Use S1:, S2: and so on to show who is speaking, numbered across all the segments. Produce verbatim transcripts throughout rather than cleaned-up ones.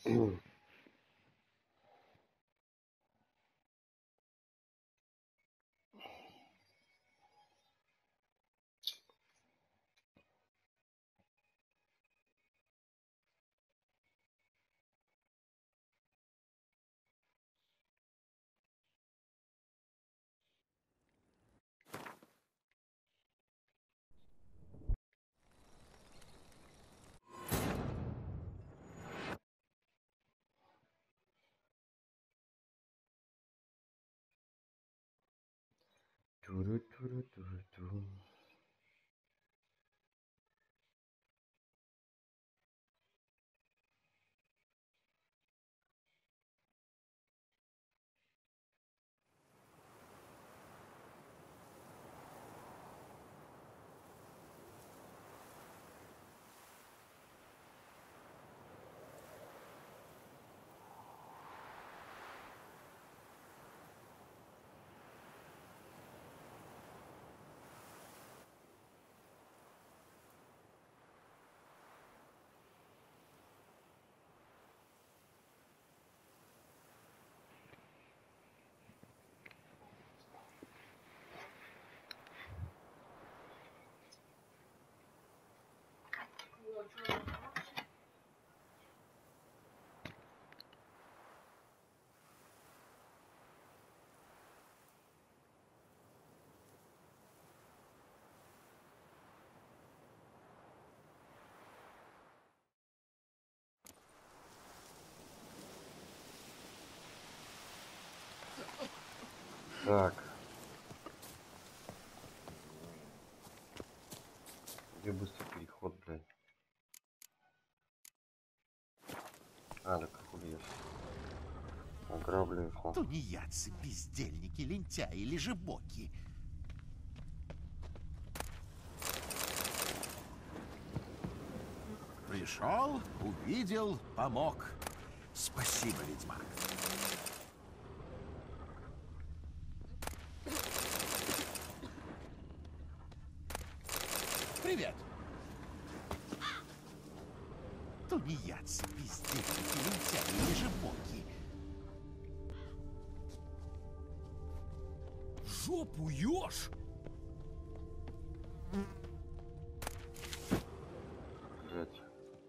S1: Туру-туру-туру-туру. Так. Где быстрый переход, блядь? А, да как убьешь? Ограблю их.
S2: Тунеядцы, бездельники, лентяи, лежебоки. Пришел, увидел, помог. Спасибо, ведьмак. Привет. Тунеядцы, бездельники, лентяи, лежебоки. Жопу ешь?
S1: Блядь.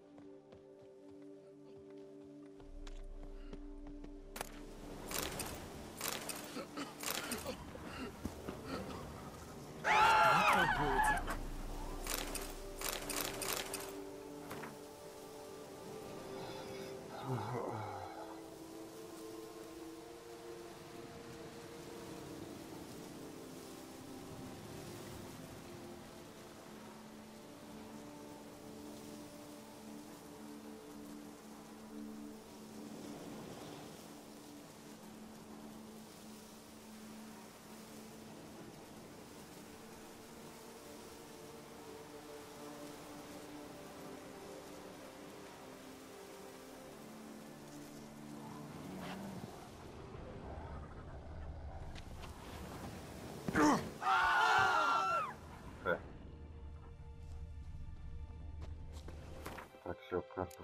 S1: Так, все, карту.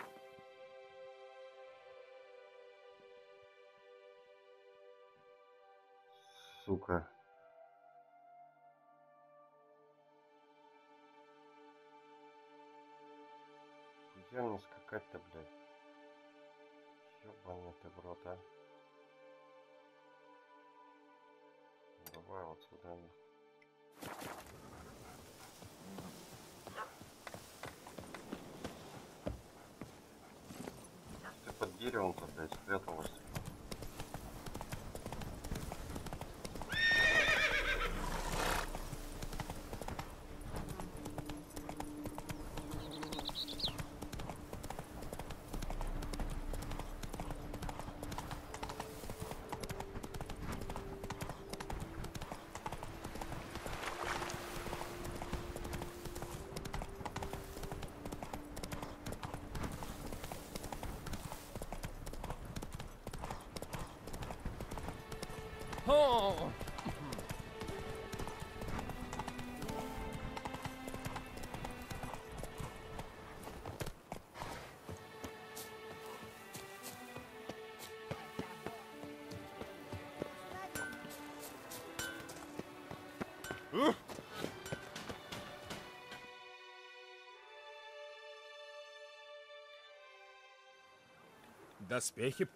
S1: Сука. Где мне скакать-то, блядь? Ёбаный ты в рот, а? Давай вот сюда. Ты под деревом-то, блядь, спряталась.
S2: Доспехи.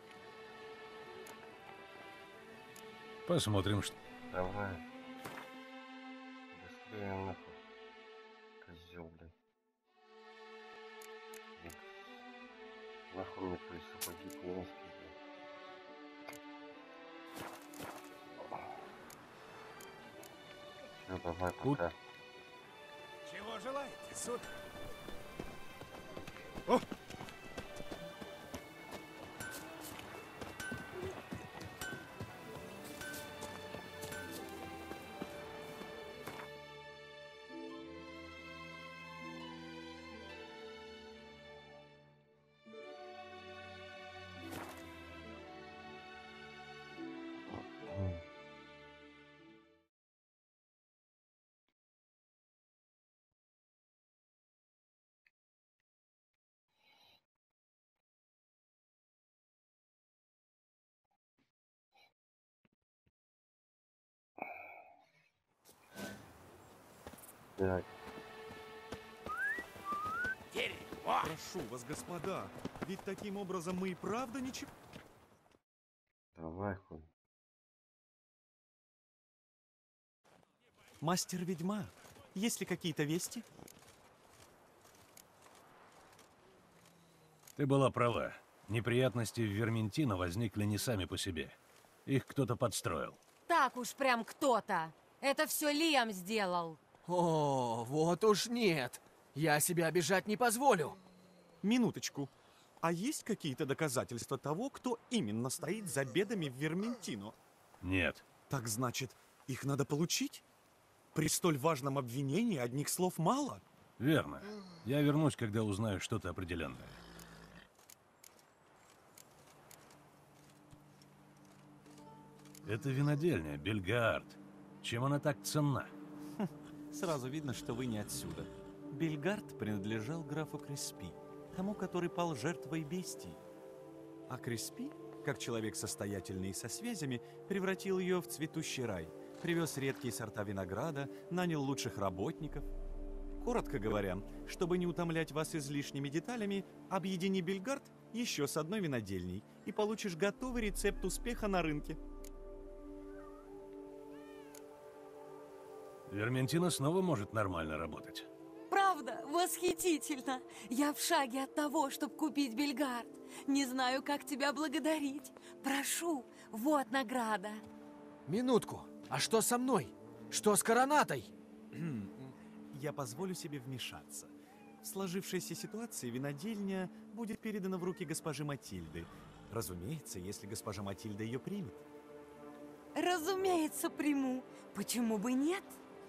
S3: Посмотрим, что...
S1: Давай. Быстрее нахуй. Козел, блядь. Икс. Нахуй мне твои сапоги клонские, блядь. Всё, давай,
S3: Тут-
S1: пока.
S2: Чего желаете, сударь? О!
S1: М. Так,
S4: Прошу вас, господа, ведь таким образом мы и правда ничего...
S1: давай, хуй.
S4: Мастер-ведьма, есть ли какие-то вести?
S3: Ты была права. Неприятности в Верментино возникли не сами по себе. Их кто-то подстроил.
S5: Так уж прям кто-то. Это все Лиам сделал.
S6: О, вот уж нет. Я себя обижать не позволю.
S4: Минуточку. А есть какие-то доказательства того, кто именно стоит за бедами в Верментино?
S3: Нет.
S4: Так значит, их надо получить? При столь важном обвинении одних слов мало?
S3: Верно. Я вернусь, когда узнаю что-то определенное. Это винодельня, Бельгаард. Чем она так ценна?
S7: Сразу видно, что вы не отсюда. Бельгард принадлежал графу Креспи, тому, который пал жертвой бестии.
S4: А Креспи, как человек состоятельный и со связями, превратил ее в цветущий рай, привез редкие сорта винограда, нанял лучших работников. Коротко говоря, чтобы не утомлять вас излишними деталями, объедини Бельгард еще с одной винодельней и получишь готовый рецепт успеха на рынке.
S3: Верментино снова может нормально работать.
S5: Правда, восхитительно. Я в шаге от того, чтобы купить Бельгард. Не знаю, как тебя благодарить. Прошу, вот награда.
S6: Минутку. А что со мной? Что с Коронатой?
S4: Я позволю себе вмешаться. В сложившейся ситуации винодельня будет передана в руки госпожи Матильды. Разумеется, если госпожа Матильда ее примет.
S5: Разумеется, приму. Почему бы нет?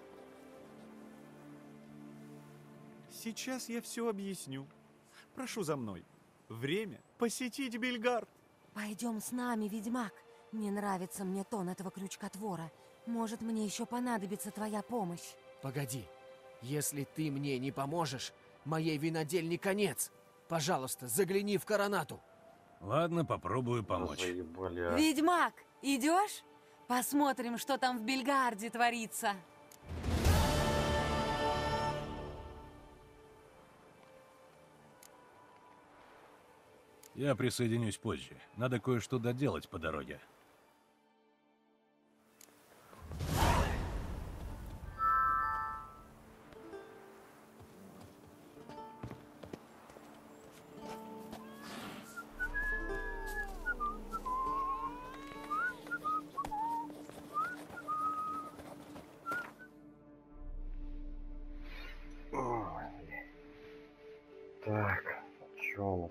S4: Сейчас я все объясню. Прошу за мной. Время посетить Бельгард.
S5: Пойдем с нами, ведьмак. Не нравится мне тон этого крючкотвора. Может, мне еще понадобится твоя помощь.
S6: Погоди. Если ты мне не поможешь, моей винодельне конец. Пожалуйста, загляни в Коронату.
S3: Ладно, попробую помочь.
S1: Заебали, а.
S5: Ведьмак, идешь? Посмотрим, что там в Бельгарде творится.
S3: Я присоединюсь позже. Надо кое-что доделать по дороге.
S1: Ой, блин. Так, что у нас?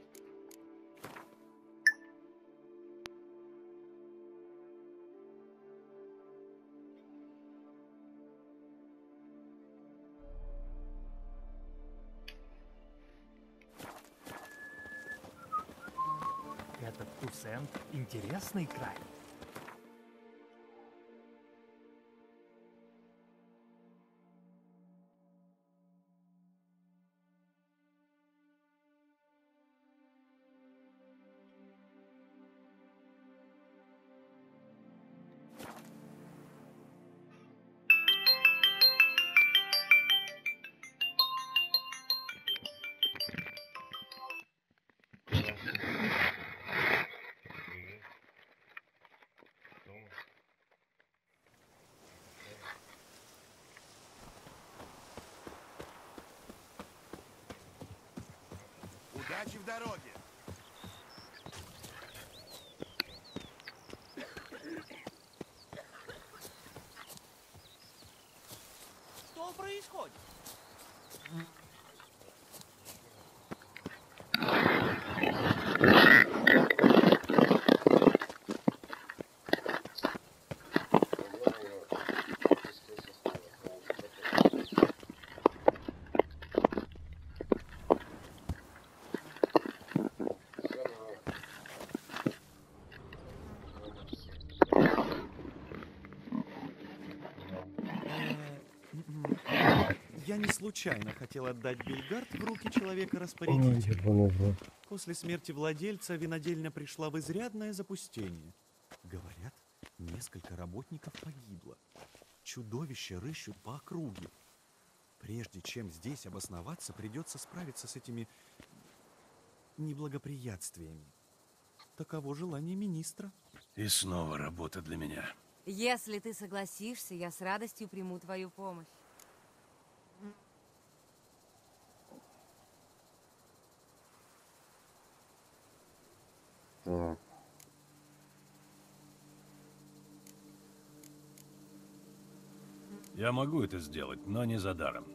S8: Этот Тусент — интересный край.
S2: Удачи в дороге.
S6: Что происходит?
S4: Я не случайно хотел отдать Бельгард в руки человека
S1: Ой,
S4: распорядителя.
S1: ебаный в рот.
S4: После смерти владельца винодельня пришла в изрядное запустение. Говорят, несколько работников погибло. Чудовища рыщут по округе. Прежде чем здесь обосноваться, придется справиться с этими неблагоприятствиями. Таково желание министра.
S3: И снова работа для меня.
S5: Если ты согласишься, я с радостью приму твою помощь.
S1: Так.
S3: Я могу это сделать, но не за даром.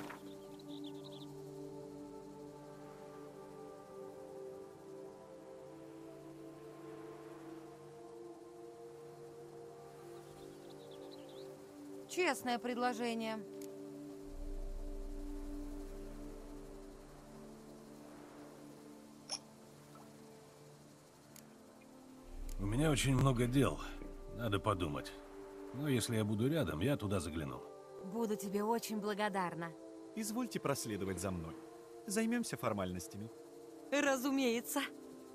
S5: Честное предложение.
S3: У меня очень много дел. Надо подумать. Но если я буду рядом, я туда загляну.
S5: Буду тебе очень благодарна.
S4: Извольте проследовать за мной. Займемся формальностями.
S5: Разумеется.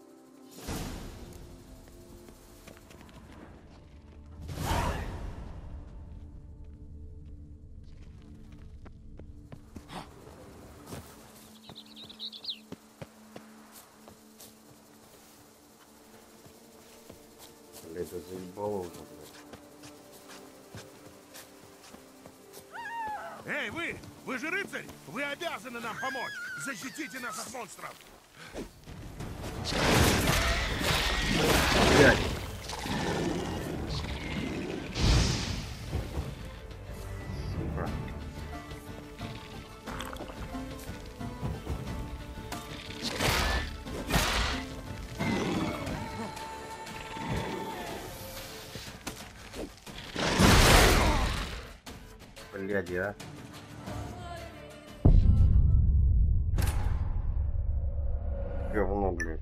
S1: Блядь, это заебало уже, блядь.
S2: Эй, вы! Вы же рыцарь! Вы обязаны нам помочь! Защитите нас от монстров!
S1: Блядь. Сука. Блядь, а. Говно, блядь.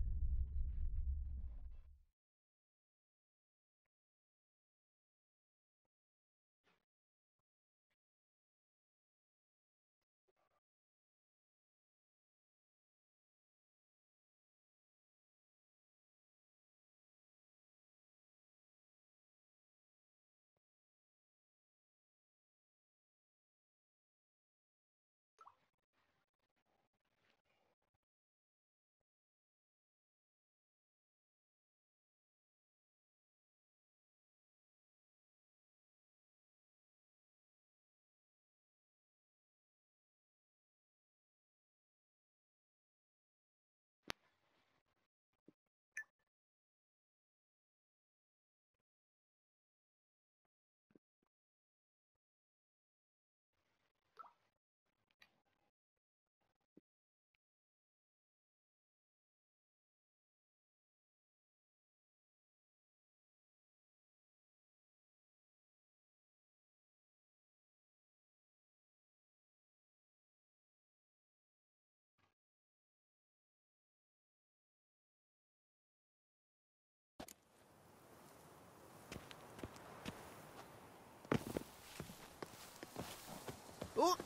S9: О!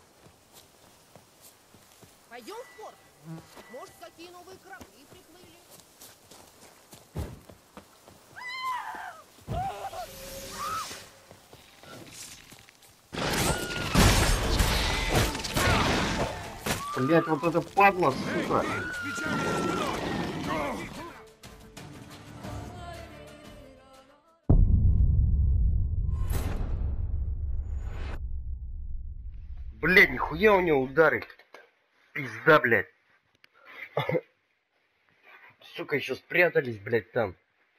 S9: Пойдем в порт. Может, какие новые корабли приплыли.
S1: Блядь, вот это падла, сука. Блядь, нихуя у него удары. Пизда, блядь. сука, еще спрятались, блядь, там.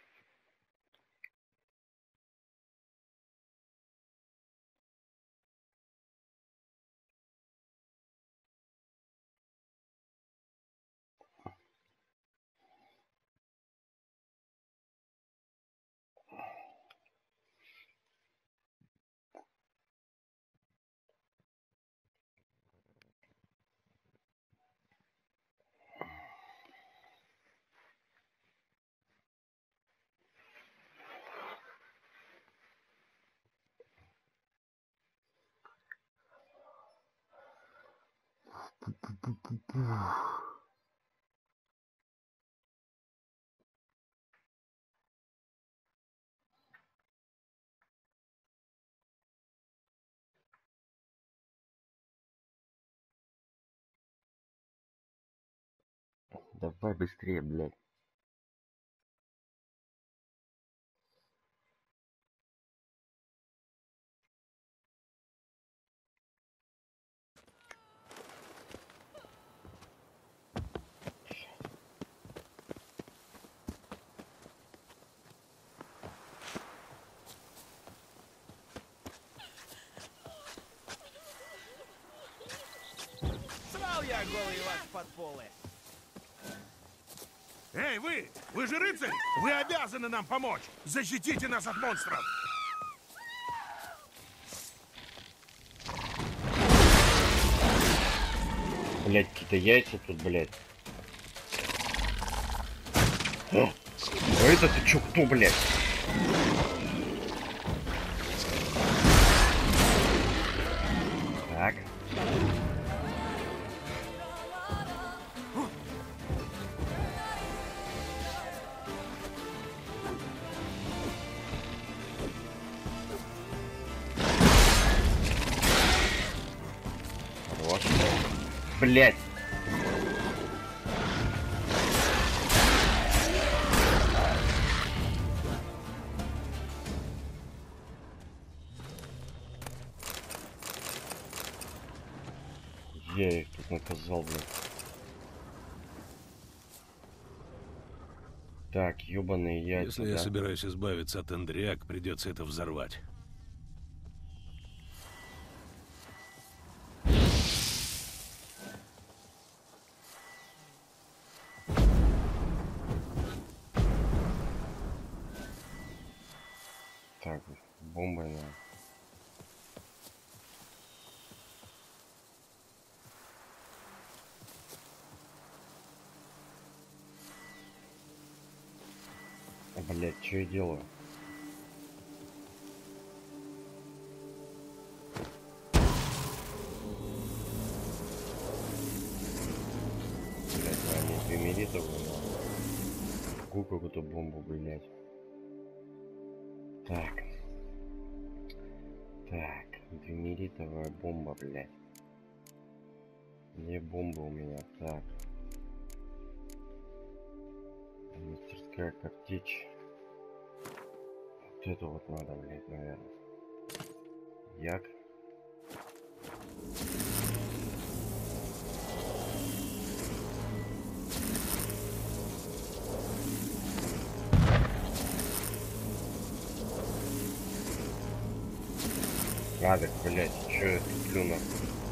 S1: Давай быстрее, блядь.
S9: Срал я голый вас под полы.
S2: Эй, вы! Вы же рыцарь! Вы обязаны нам помочь! Защитите нас от монстров!
S1: Блядь, какие-то яйца тут, блядь. А, а это ты чё, кто, блядь? Так. Хорош. Блядь. Я их тут наказал, блядь. Так, ёбаные яйца,
S3: Если я
S1: да?
S3: собираюсь избавиться от Эндриак, придется это взорвать.
S1: Так, бомбой надо. Блять, что я делаю? Блять, они двумеритовую надо. Какую какую-то бомбу, блять. Так. Так, двумеритовая бомба, блять. Где бомба у меня? Так. Мастерская картечь. Вот это вот надо, блять, наверное. Як. А, так, блять, чё я туплю нахуй?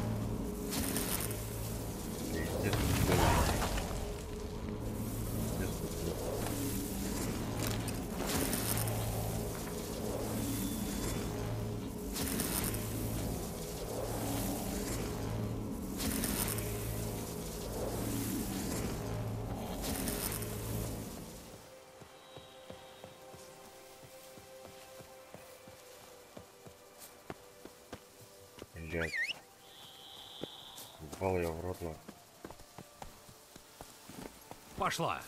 S1: Пиздец, туплю нахуй. Пиздец, туплю. Блять. Упал я в рот нахуй.
S3: Пошла!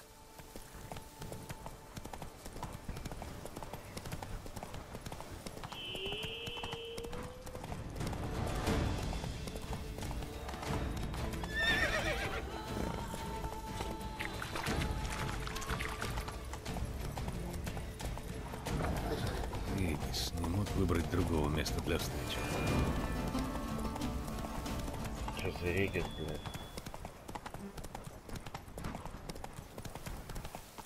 S3: Видишь, не мог выбрать другого места для встречи.
S1: Что за регет, блядь?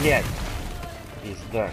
S1: блядь. Пизда.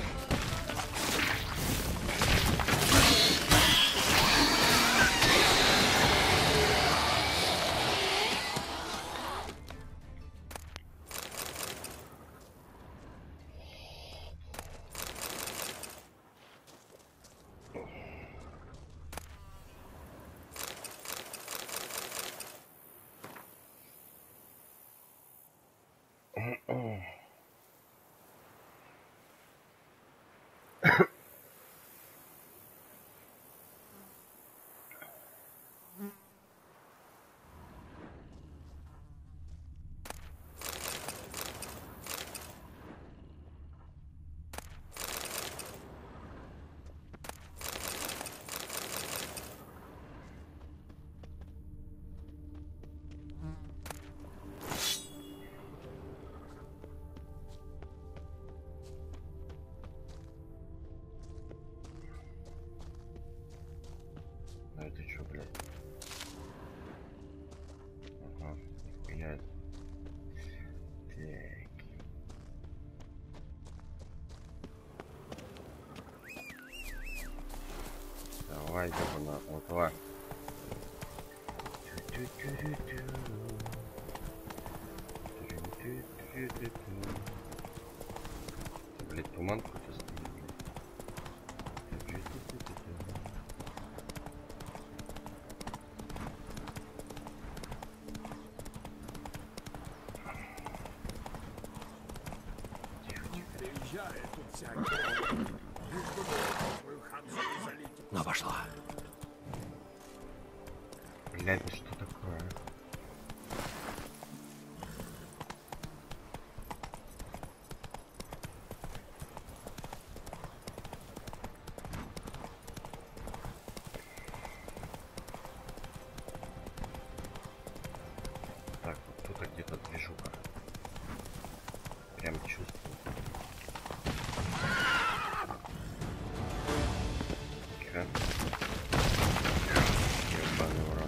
S1: А это что, блядь? Ага, блядь. Так. Давай, ебана, вот два. Блядь, туман какой-то стоит.
S3: Но пошла.
S1: Блядь, да что такое? Так, вот тут где-то движуха. Прям чувствую. Тихо. Ебаный урод.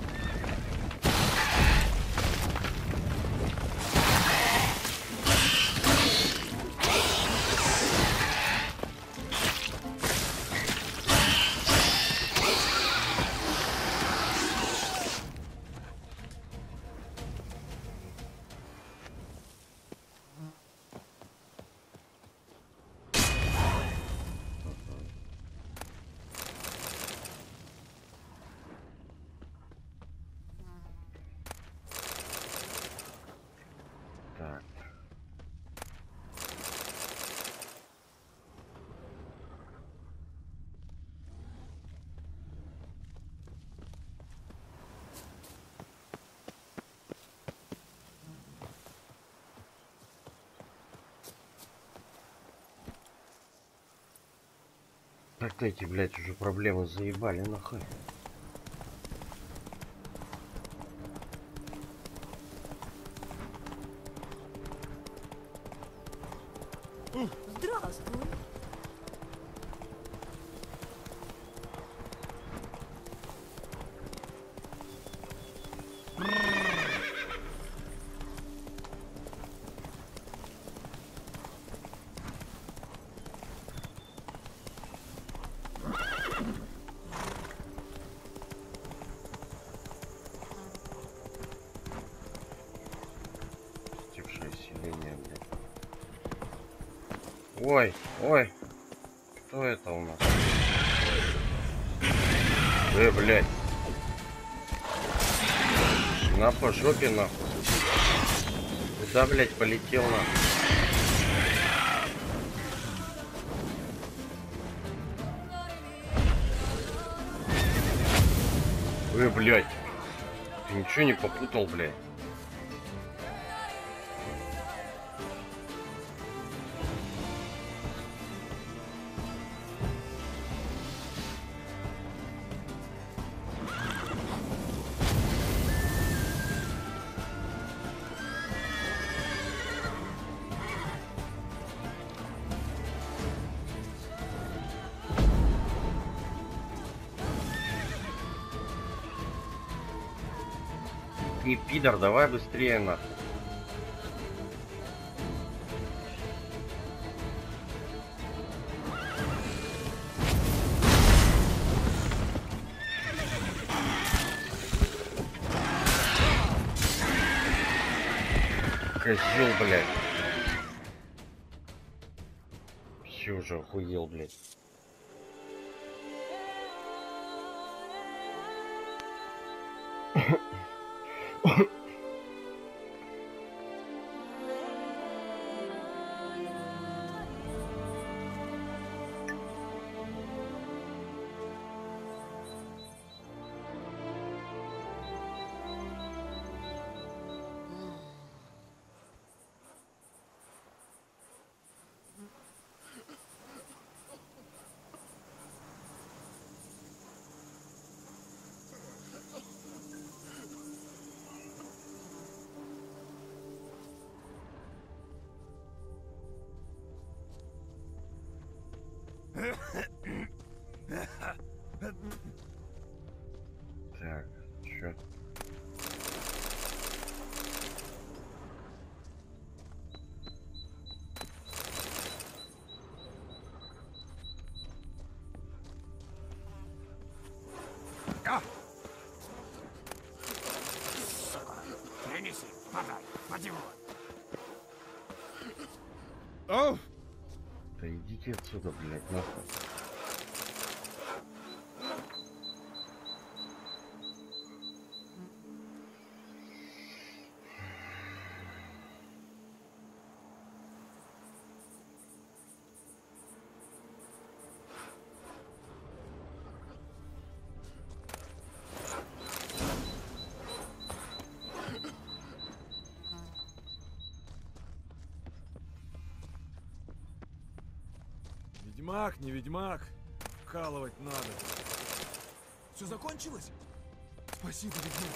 S1: Так. Так-то эти, блядь, уже проблемы заебали нахуй.
S5: Здравствуй.
S1: Стившее селение, блядь. Ой, ой. Кто это у нас? Э, блядь. На по жопе, нахуй. Куда, блядь, полетел, нахуй? Э, блядь. Ты ничего не попутал, блядь? Не пидор, давай быстрее, нахуй. Козел, блядь. Все уже охуел, блядь. Так, чё?
S2: А! Принеси, подай, поди вот. О!
S1: Да идите отсюда, блядь, нахуй.
S2: Ведьмак, не ведьмак. Вкалывать надо. Все закончилось? Спасибо, ведьмак.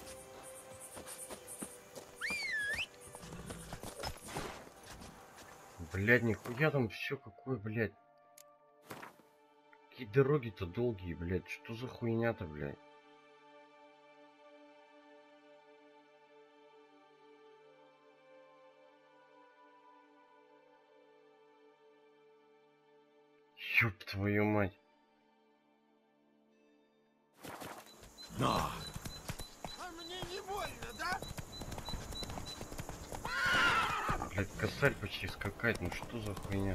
S1: Блядь, нихуя там все какое, блядь. Какие дороги-то долгие, блядь. Что за хуйня-то, блядь? Ёб твою мать.
S2: На! А мне не больно, да?
S1: Блядь, косарь почти скакать. Ну что за хуйня?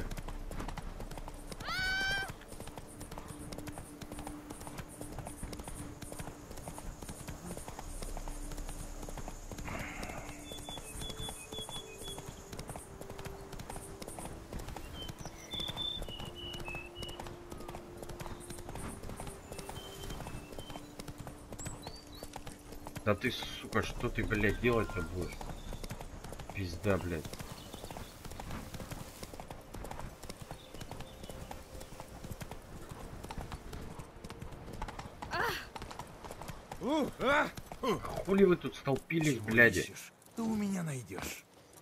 S1: Да ты, сука, что ты, блядь, делать-то будешь? Пизда, блядь.
S2: У, а! У.
S1: Хули вы тут столпились, бляди?
S2: Ищешь? Ты у меня найдешь.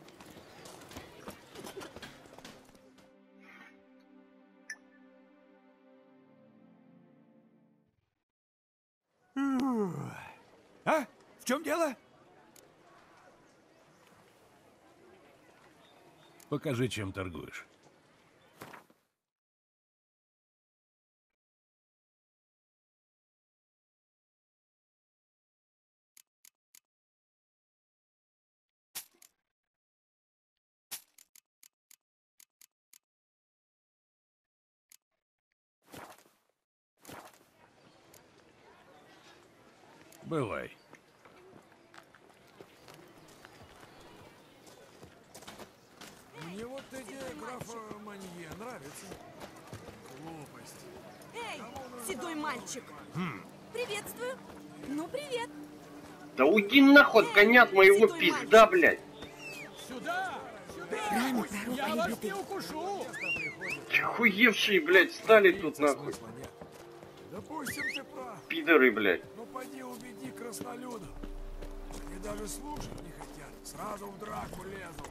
S2: А? В чем дело?
S3: Покажи, чем торгуешь. Бывай.
S2: Мне вот идея графа Манье нравится. Глупость.
S9: Эй, седой мальчик! Приветствую! Ну, привет!
S1: Да уйди нахуй от коня от моего пизда, блядь.
S2: Сюда! Сюда!
S5: Рано пророк
S2: Я вас
S5: прибитый.
S2: не укушу!
S1: Охуевшие, блядь, стали тут нахуй.
S2: Смысла нет. Допустим, ты прав.
S1: Пидоры, блядь.
S2: Но пойди убеди краснолюдов. Они даже слушать не хотят. Сразу в драку лезут.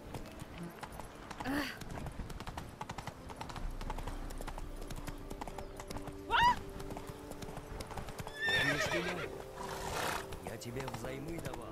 S10: Я тебе взаймы давал.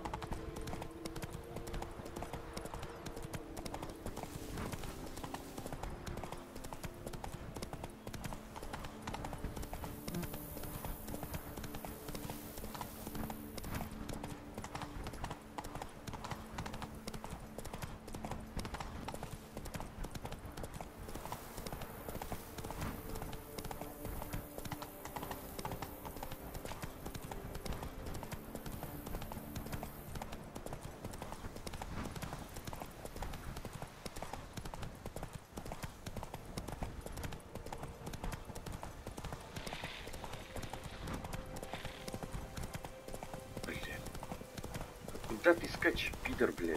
S1: Куда ты скачешь, пидор, блядь?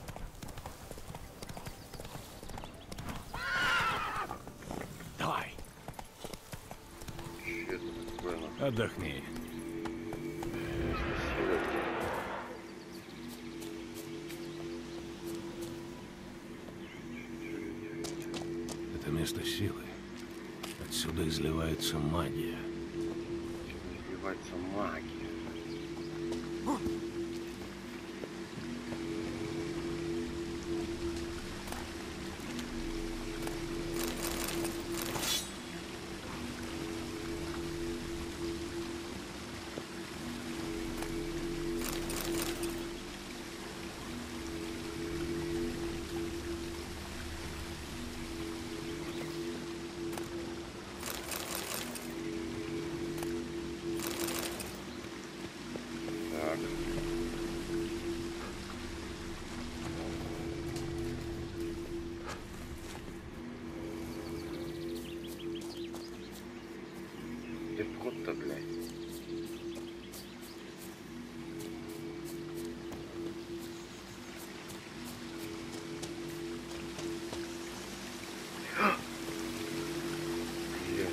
S3: Давай.
S1: Че это такое, нахуй?
S3: Отдохни.
S1: Спасибо.
S3: Это место силы. Отсюда изливается магия.
S1: Отсюда изливается магия. Так. Где вход-то, блядь? Блядь.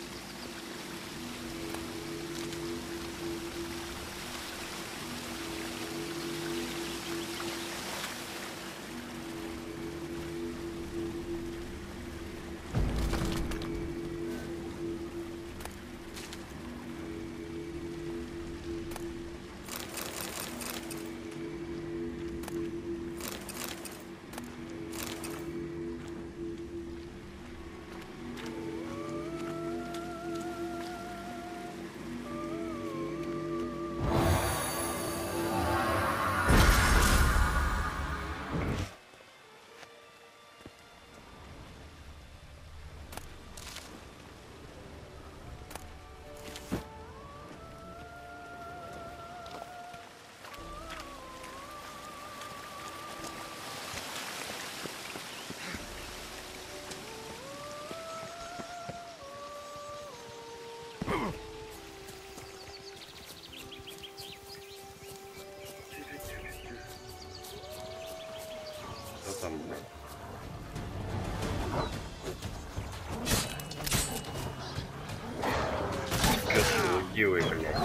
S1: Что там, блядь? Красивый, блядь.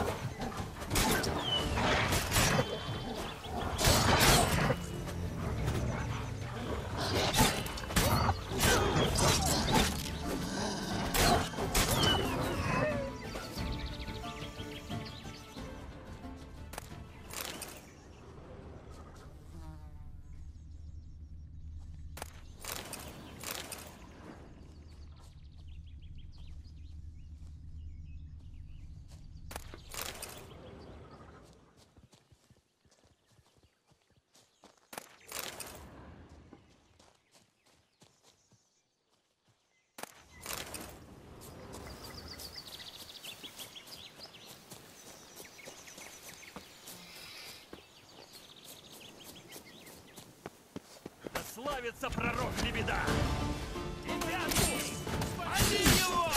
S11: Славится пророк Лебеда! Ребятки, спаси его!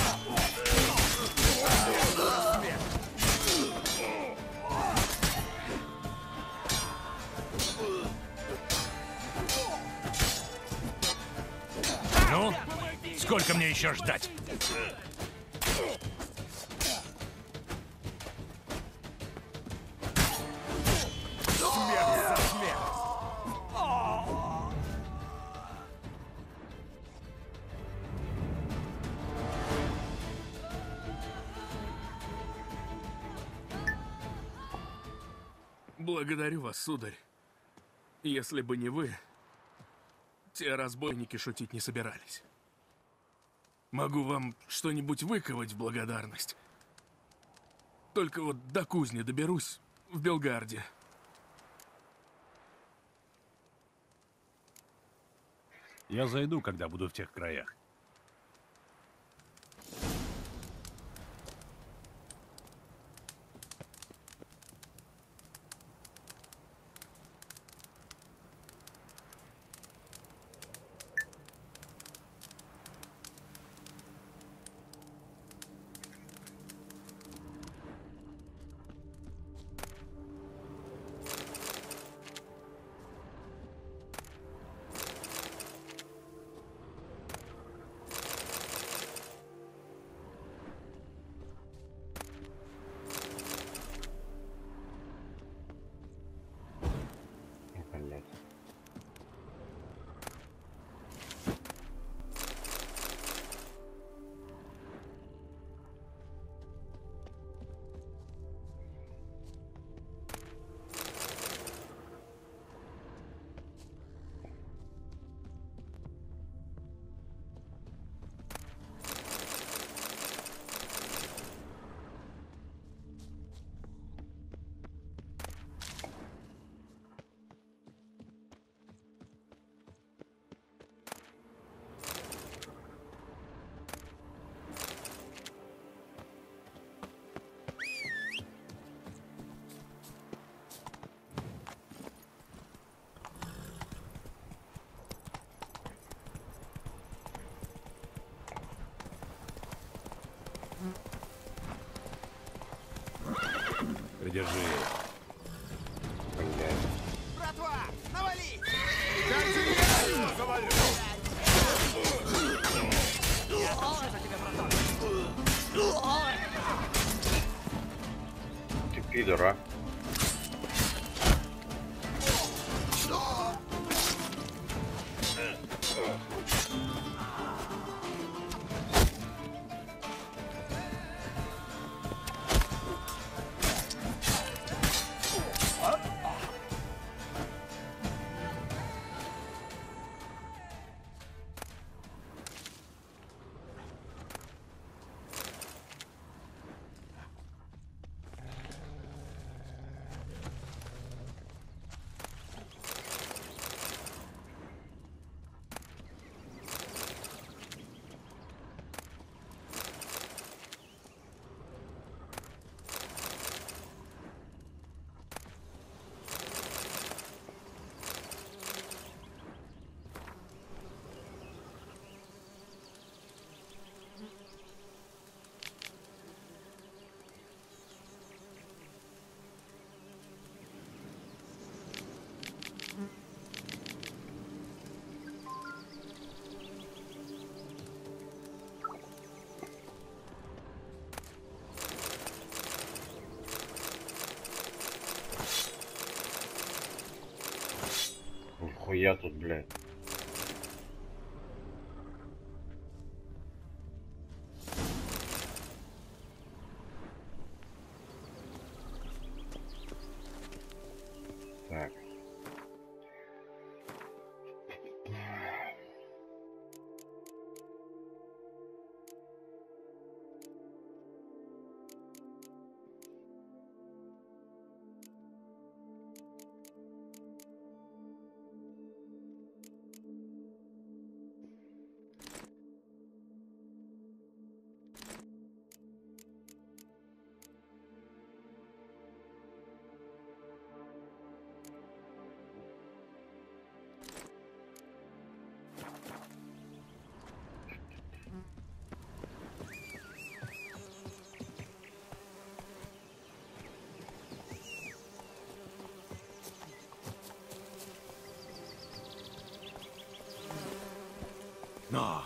S3: Ну, сколько мне еще ждать?
S11: Смерть за смерть!
S12: Благодарю вас, сударь. Если бы не вы, те разбойники шутить не собирались. Могу вам что-нибудь выковать в благодарность. Только вот до кузни доберусь в Белгарде.
S3: Я зайду, когда буду в тех краях. Придержи.
S1: Блядь.
S9: Братва, навали!
S1: Ты пидор, а? Хуя тут, блядь. Так.
S3: Но!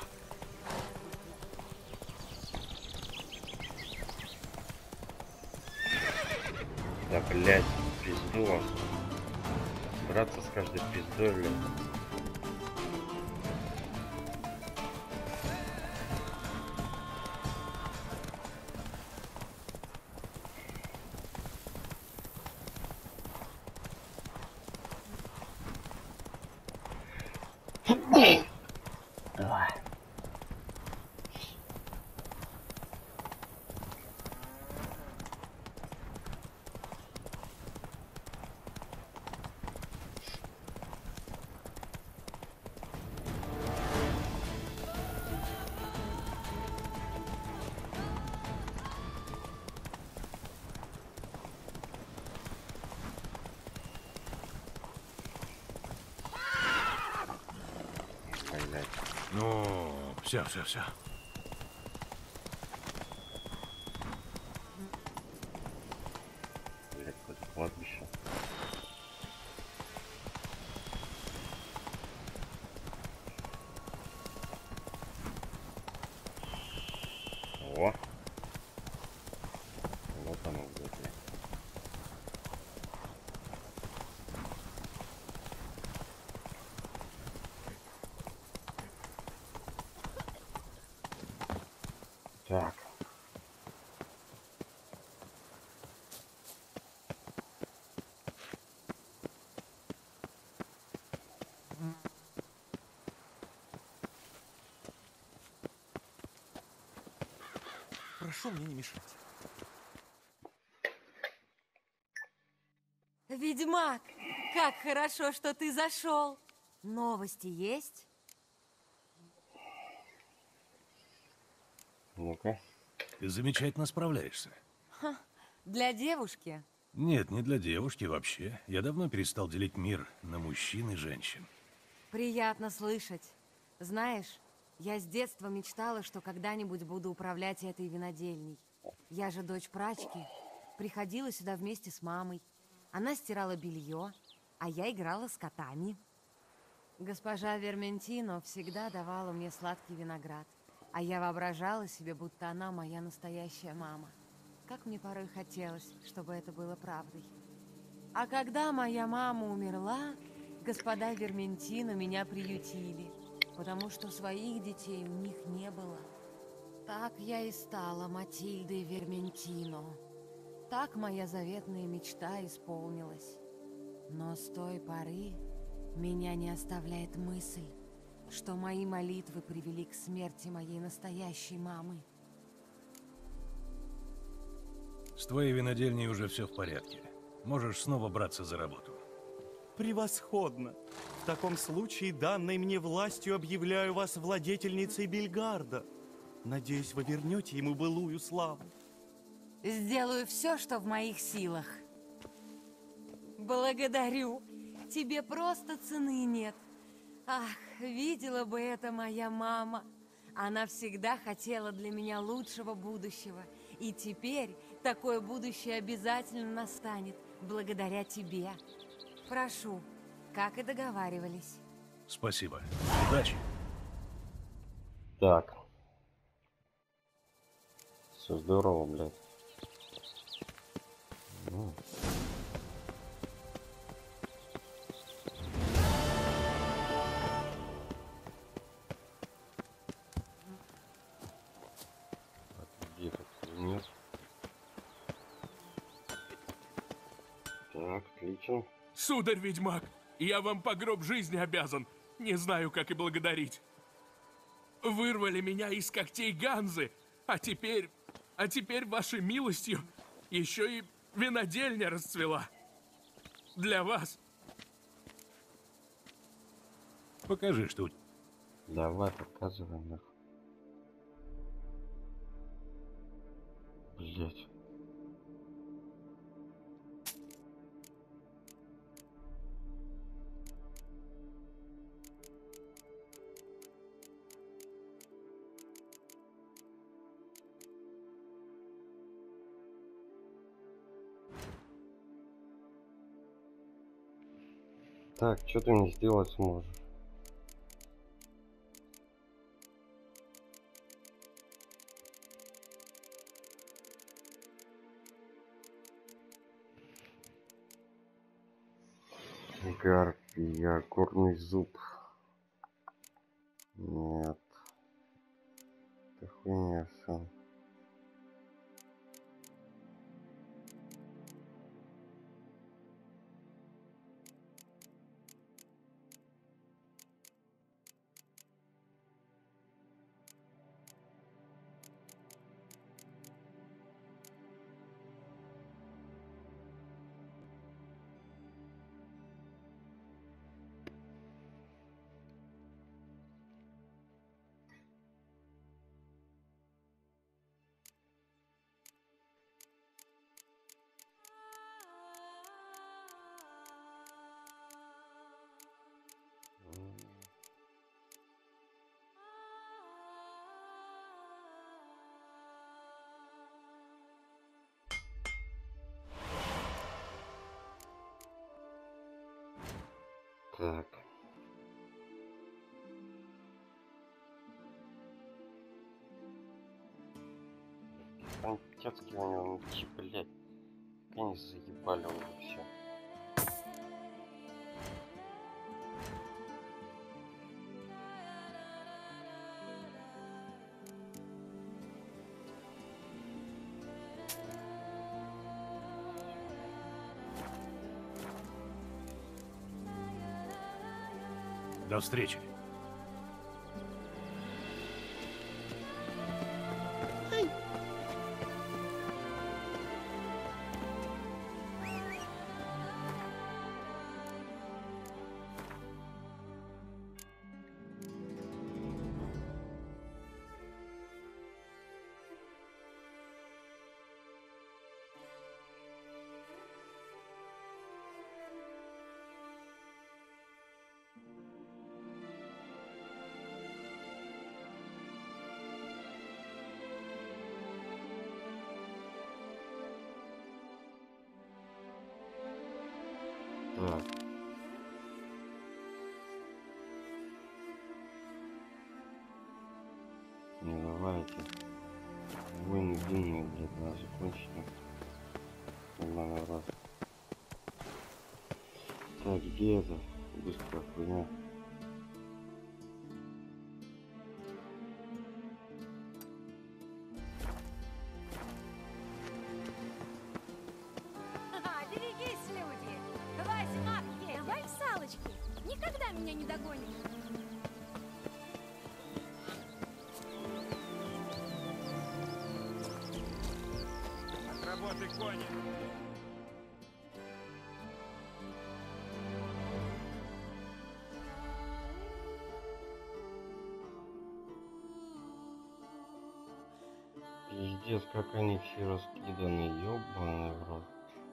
S1: Да, блядь, пизду вас. Драться с каждой пиздой, блядь. Давай.
S3: Ну, все, все, все.
S1: Блядь, какое-то кладбище. О! Вот оно, блядь. Так.
S4: Прошу мне не мешать.
S5: Ведьмак, как хорошо, что ты зашел. Новости есть?
S1: Ну-ка.
S3: Ты замечательно справляешься.
S5: Ха, для девушки.
S3: Нет, не для девушки вообще. Я давно перестал делить мир на мужчин и женщин.
S5: Приятно слышать. Знаешь, Я с детства мечтала, что когда-нибудь буду управлять этой винодельней. Я же дочь прачки. Приходила сюда вместе с мамой. Она стирала белье, а я играла с котами. Госпожа Верментино всегда давала мне сладкий виноград, а я воображала себе, будто она моя настоящая мама. Как мне порой хотелось, чтобы это было правдой. А когда моя мама умерла, господа Верментино меня приютили, потому что своих детей у них не было. Так я и стала Матильдой Верментино. Так моя заветная мечта исполнилась. Но с той поры меня не оставляет мысль, что мои молитвы привели к смерти моей настоящей мамы.
S3: С твоей винодельней уже все в порядке. Можешь снова браться за работу.
S7: Превосходно! В таком случае, данной мне властью объявляю вас владетельницей Бельгарда. Надеюсь, вы вернете ему былую славу.
S5: Сделаю все, что в моих силах. Благодарю. Тебе просто цены нет. Ах, видела бы это моя мама. Она всегда хотела для меня лучшего будущего. И теперь такое будущее обязательно настанет благодаря тебе. Прошу, как и договаривались.
S3: Спасибо. Удачи.
S1: Так. Все здорово, блядь. Ну. Где этот предмет? Так, отлично.
S12: Сударь-ведьмак, я вам по гроб жизни обязан. Не знаю, как и благодарить. Вырвали меня из когтей Ганзы, а теперь... А теперь, вашей милостью, еще и винодельня расцвела. Для вас.
S3: Покажи, что...
S1: Давай, показывай нахуй. Блять. Так, что ты мне сделать сможешь? Гарпия, горный зуб. Нет. Это хуйня все. Так. Там тетки у него, блять. Они заебали уже все.
S3: До встречи.
S1: длинные, блядь, надо закончить. Нормально раз. Так, где это? Быстрая хуйня.
S13: Берегись, люди! Возьмак едет! Давай в салочки! Никогда меня не догонишь!
S11: Отработай, кони!
S1: Пиздец, как они все раскиданы, ёбаный в рот.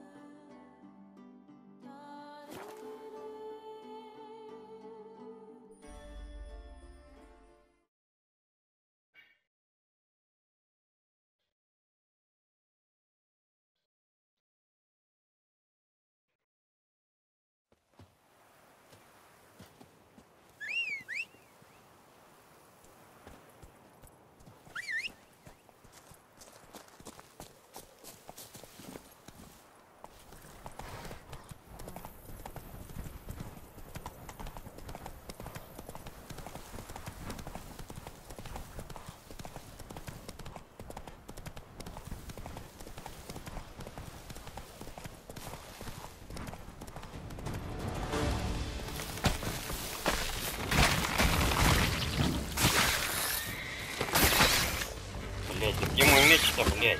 S1: Блять, а где мой меч-то, блять?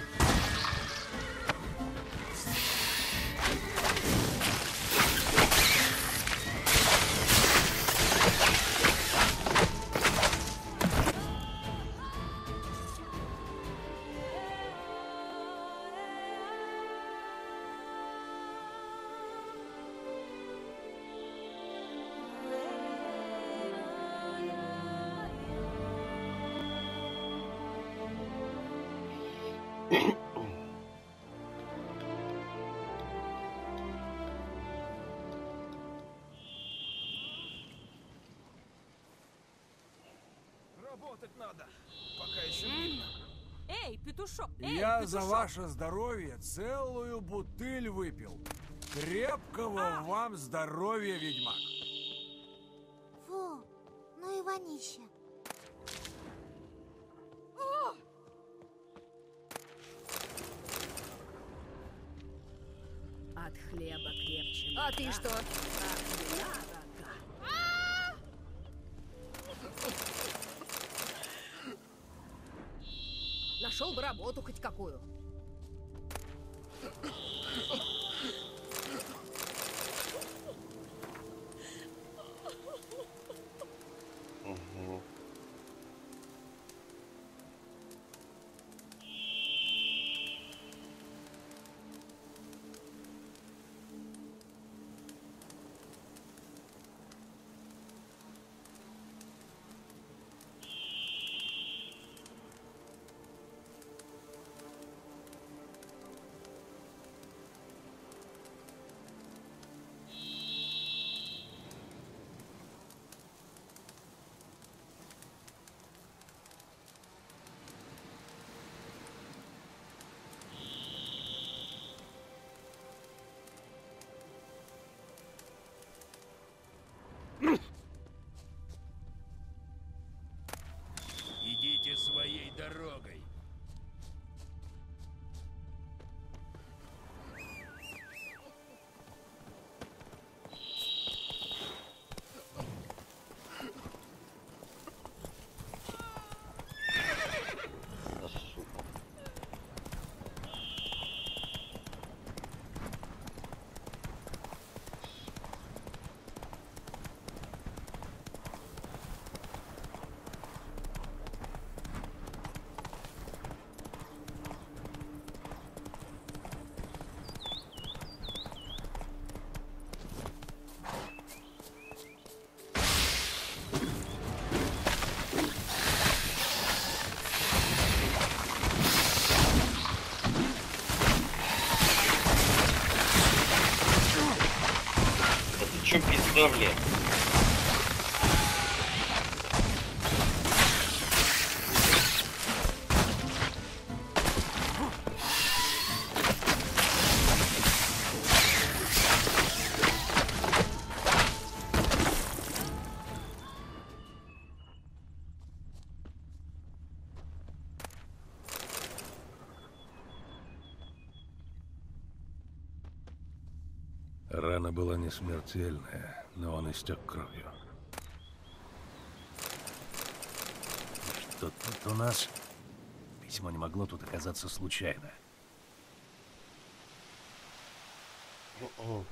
S2: Работать надо, пока еще видно.
S13: Эй, петушок! Эй,
S2: Я
S13: петушок!
S2: за ваше здоровье целую бутыль выпил. Крепкого
S13: А!
S2: вам здоровья, ведьмак.
S14: Фу, ну и вонище.
S13: О!
S15: От хлеба крепче.
S13: А ты что? Нашел бы работу хоть какую.
S1: Угу.
S11: Идите своей дорогой.
S1: Да, сука. Да ты чё, пизда, блядь?
S3: Рана была не смертельная, но он истек кровью. Что тут у нас? Письмо не могло тут оказаться случайно.
S1: О-о.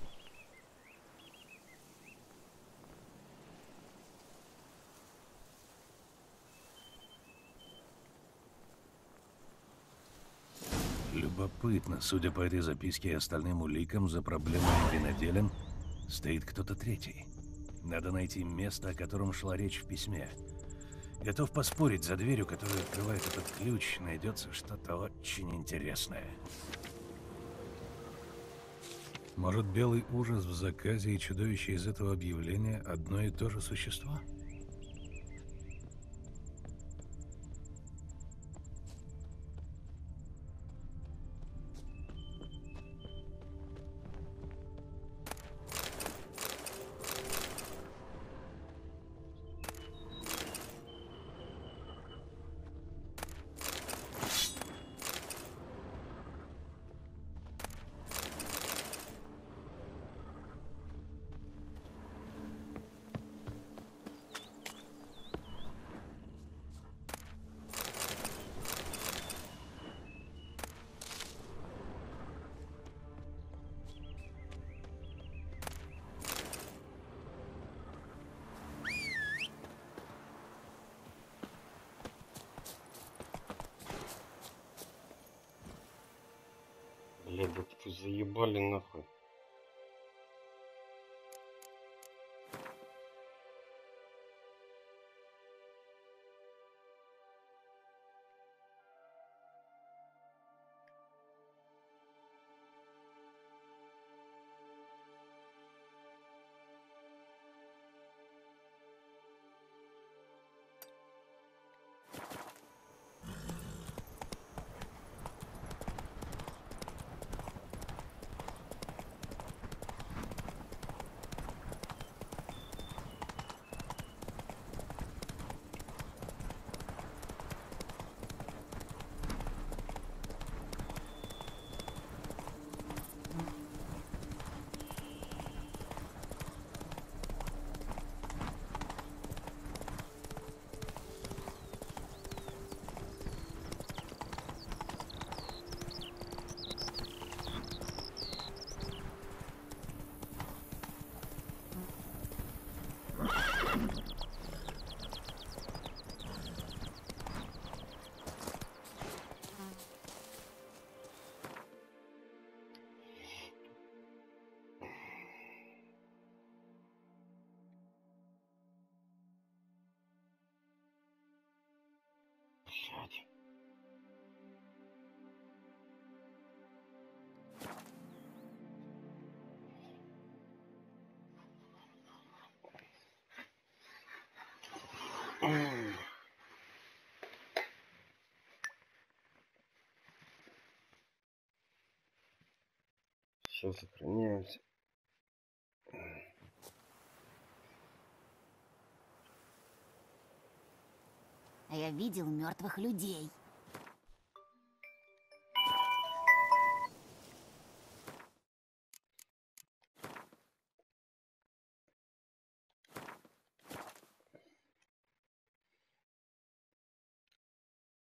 S3: Любопытно, судя по этой записке и остальным уликам, за проблемой виноделен стоит кто-то третий. Надо найти место, о котором шла речь в письме. Готов поспорить, за дверью, которая открывает этот ключ, найдется что-то очень интересное. Может, белый ужас в заказе и чудовище из этого объявления одно и то же существо?
S1: Блядь, да вы заебали нахуй. Блядь. Все сохраняемся.
S14: А я видел мертвых людей.